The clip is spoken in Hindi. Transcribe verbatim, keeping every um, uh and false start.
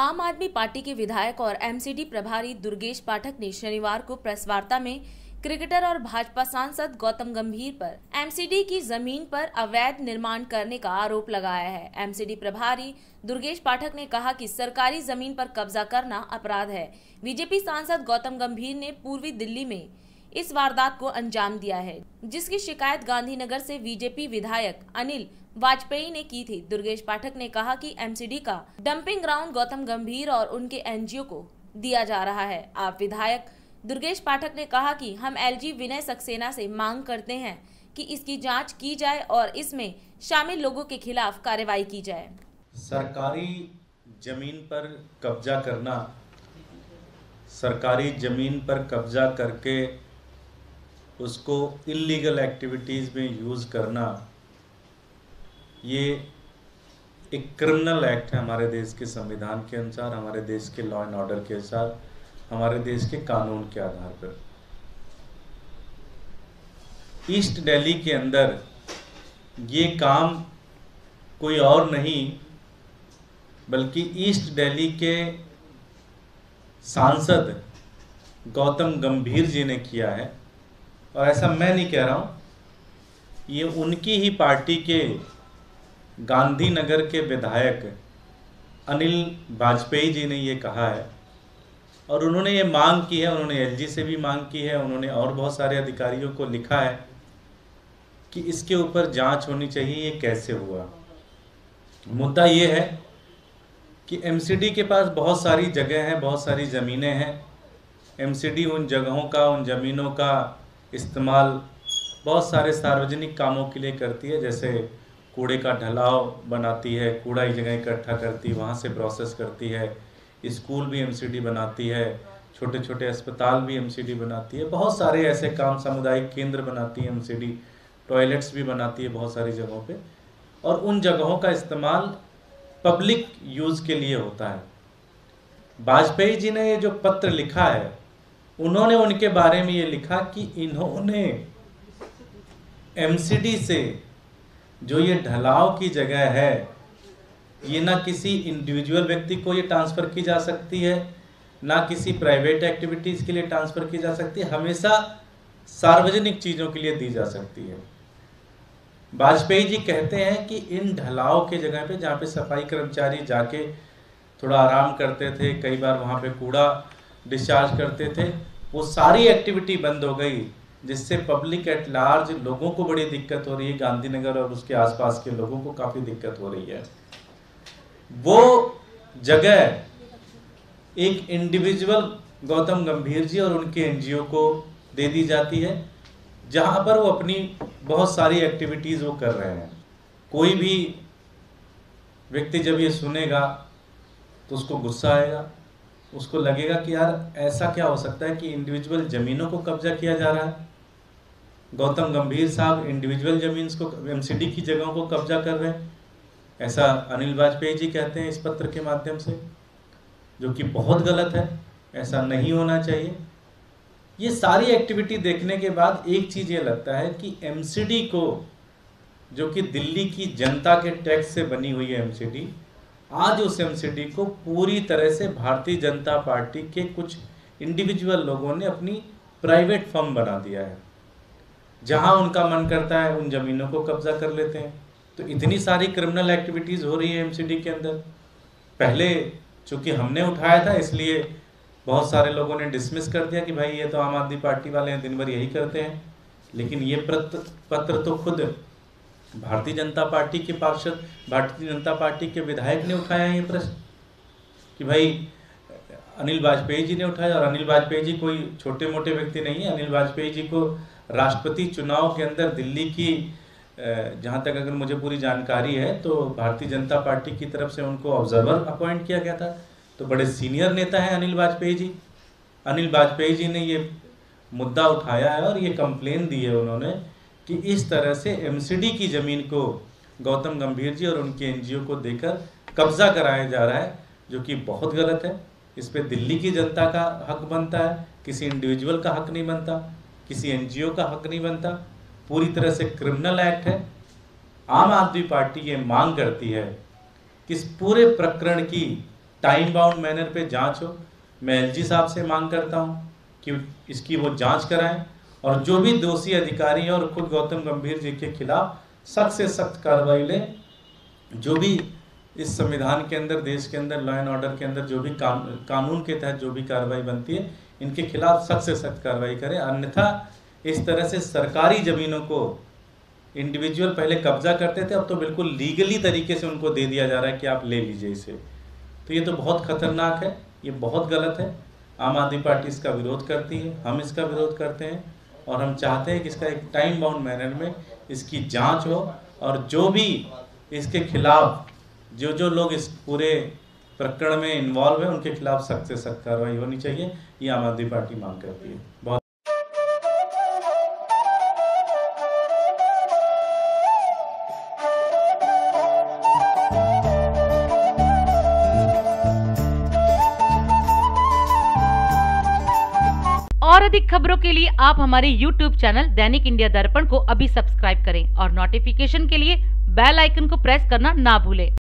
आम आदमी पार्टी के विधायक और एमसीडी प्रभारी दुर्गेश पाठक ने शनिवार को प्रेस वार्ता में क्रिकेटर और भाजपा सांसद गौतम गंभीर पर एमसीडी की जमीन पर अवैध निर्माण करने का आरोप लगाया है। एमसीडी प्रभारी दुर्गेश पाठक ने कहा कि सरकारी जमीन पर कब्जा करना अपराध है। बीजेपी सांसद गौतम गंभीर ने पूर्वी दिल्ली में इस वारदात को अंजाम दिया है, जिसकी शिकायत गांधीनगर से बीजेपी विधायक अनिल वाजपेयी ने की थी। दुर्गेश पाठक ने कहा कि एमसीडी का डंपिंग ग्राउंड गौतम गंभीर और उनके एनजीओ को दिया जा रहा है। आप विधायक दुर्गेश पाठक ने कहा कि हम एलजी विनय सक्सेना से मांग करते हैं कि इसकी जांच की जाए और इसमें शामिल लोगों के खिलाफ कार्रवाई की जाए। सरकारी जमीन पर कब्जा करना, सरकारी जमीन पर कब्जा करके उसको इल्लीगल एक्टिविटीज़ में यूज़ करना, ये एक क्रिमिनल एक्ट है हमारे देश के संविधान के अनुसार, हमारे देश के लॉ एंड ऑर्डर के अनुसार, हमारे देश के कानून के आधार पर। ईस्ट दिल्ली के अंदर ये काम कोई और नहीं बल्कि ईस्ट दिल्ली के सांसद गौतम गंभीर जी ने किया है। और ऐसा मैं नहीं कह रहा हूँ, ये उनकी ही पार्टी के गांधीनगर के विधायक अनिल वाजपेयी जी ने ये कहा है और उन्होंने ये मांग की है। उन्होंने एलजी से भी मांग की है, उन्होंने और बहुत सारे अधिकारियों को लिखा है कि इसके ऊपर जांच होनी चाहिए, ये कैसे हुआ। मुद्दा ये है कि एमसीडी के पास बहुत सारी जगह हैं, बहुत सारी ज़मीनें हैं। एमसीडी उन जगहों का, उन ज़मीनों का इस्तेमाल बहुत सारे सार्वजनिक कामों के लिए करती है, जैसे कूड़े का ढलाव बनाती है, कूड़ा एक जगह इकट्ठा करती है, वहाँ से प्रोसेस करती है। स्कूल भी एमसीडी बनाती है, छोटे छोटे अस्पताल भी एमसीडी बनाती है, बहुत सारे ऐसे काम, सामुदायिक केंद्र बनाती है एमसीडी, टॉयलेट्स भी बनाती है बहुत सारी जगहों पे। और उन जगहों का इस्तेमाल पब्लिक यूज़ के लिए होता है। वाजपेयी जी ने ये जो पत्र लिखा है, उन्होंने उनके बारे में ये लिखा कि इन्होंने एमसीडी से जो ये ढलाव की जगह है, ये ना किसी इंडिविजुअल व्यक्ति को ये ट्रांसफ़र की जा सकती है, ना किसी प्राइवेट एक्टिविटीज़ के लिए ट्रांसफ़र की जा सकती है, हमेशा सार्वजनिक चीज़ों के लिए दी जा सकती है। वाजपेयी जी कहते हैं कि इन ढलाव के जगह पे, जहाँ पे सफाई कर्मचारी जाके थोड़ा आराम करते थे, कई बार वहाँ पे कूड़ा डिस्चार्ज करते थे, वो सारी एक्टिविटी बंद हो गई, जिससे पब्लिक एट लार्ज लोगों को बड़ी दिक्कत हो रही है। गांधीनगर और उसके आसपास के लोगों को काफ़ी दिक्कत हो रही है। वो जगह एक इंडिविजुअल गौतम गंभीर जी और उनके एनजीओ को दे दी जाती है, जहां पर वो अपनी बहुत सारी एक्टिविटीज़ वो कर रहे हैं। कोई भी व्यक्ति जब ये सुनेगा तो उसको गुस्सा आएगा, उसको लगेगा कि यार ऐसा क्या हो सकता है कि इंडिविजुअल ज़मीनों को कब्जा किया जा रहा है। गौतम गंभीर साहब इंडिविजुअल ज़मीन को, एमसीडी की जगहों को कब्जा कर रहे हैं, ऐसा अनिल वाजपेयी जी कहते हैं इस पत्र के माध्यम से, जो कि बहुत गलत है, ऐसा नहीं होना चाहिए। ये सारी एक्टिविटी देखने के बाद एक चीज़ ये लगता है कि एमसीडी को, जो कि दिल्ली की जनता के टैक्स से बनी हुई है एमसीडी, आज उस एमसीडी को पूरी तरह से भारतीय जनता पार्टी के कुछ इंडिविजुअल लोगों ने अपनी प्राइवेट फर्म बना दिया है। जहां उनका मन करता है उन ज़मीनों को कब्जा कर लेते हैं। तो इतनी सारी क्रिमिनल एक्टिविटीज़ हो रही है एमसीडी के अंदर। पहले चूँकि हमने उठाया था, इसलिए बहुत सारे लोगों ने डिसमिस कर दिया कि भाई ये तो आम आदमी पार्टी वाले हैं, दिन भर यही करते हैं। लेकिन ये पत्र पत्र तो खुद भारतीय जनता पार्टी के पार्षद, भारतीय जनता पार्टी के विधायक ने उठाया है ये प्रश्न कि भाई अनिल वाजपेयी जी ने उठाया। और अनिल वाजपेयी जी कोई छोटे मोटे व्यक्ति नहीं है। अनिल वाजपेयी जी को राष्ट्रपति चुनाव के अंदर दिल्ली की, जहाँ तक अगर मुझे पूरी जानकारी है, तो भारतीय जनता पार्टी की तरफ से उनको ऑब्जर्वर अपॉइंट किया गया था। तो बड़े सीनियर नेता हैं अनिल वाजपेयी जी। अनिल वाजपेयी जी ने ये मुद्दा उठाया है और ये कंप्लेन दी है उन्होंने कि इस तरह से एमसीडी की ज़मीन को गौतम गंभीर जी और उनके एनजीओ को देकर कब्जा कराया जा रहा है, जो कि बहुत गलत है। इस पे दिल्ली की जनता का हक बनता है, किसी इंडिविजुअल का हक नहीं बनता, किसी एनजीओ का हक नहीं बनता। पूरी तरह से क्रिमिनल एक्ट है। आम आदमी पार्टी ये मांग करती है कि इस पूरे प्रकरण की टाइम बाउंड मैनर पे जांच हो। मैं एलजी साहब से मांग करता हूं कि इसकी वो जांच कराएं और जो भी दोषी अधिकारी हैं और खुद गौतम गंभीर जी के खिलाफ सख्त से सख्त कार्रवाई लें। जो भी इस संविधान के अंदर, देश के अंदर लॉ एंड ऑर्डर के अंदर जो भी कान, कानून के तहत जो भी कार्रवाई बनती है, इनके खिलाफ सख्त से सख्त कार्रवाई करें। अन्यथा इस तरह से सरकारी ज़मीनों को इंडिविजुअल पहले कब्जा करते थे, अब तो बिल्कुल लीगली तरीके से उनको दे दिया जा रहा है कि आप ले लीजिए इसे। तो ये तो बहुत खतरनाक है, ये बहुत गलत है। आम आदमी पार्टी इसका विरोध करती है, हम इसका विरोध करते हैं और हम चाहते हैं कि इसका एक टाइम बाउंड मैनर में इसकी जांच हो और जो भी इसके खिलाफ जो जो लोग इस पूरे प्रकरण में इन्वॉल्व हैं उनके खिलाफ सख्त से सख्त कार्रवाई होनी चाहिए। ये आम आदमी पार्टी मांग करती है। बहुत और अधिक खबरों के लिए आप हमारे यूट्यूब चैनल दैनिक इंडिया दर्पण को अभी सब्सक्राइब करें और नोटिफिकेशन के लिए बेल आइकन को प्रेस करना ना भूलें।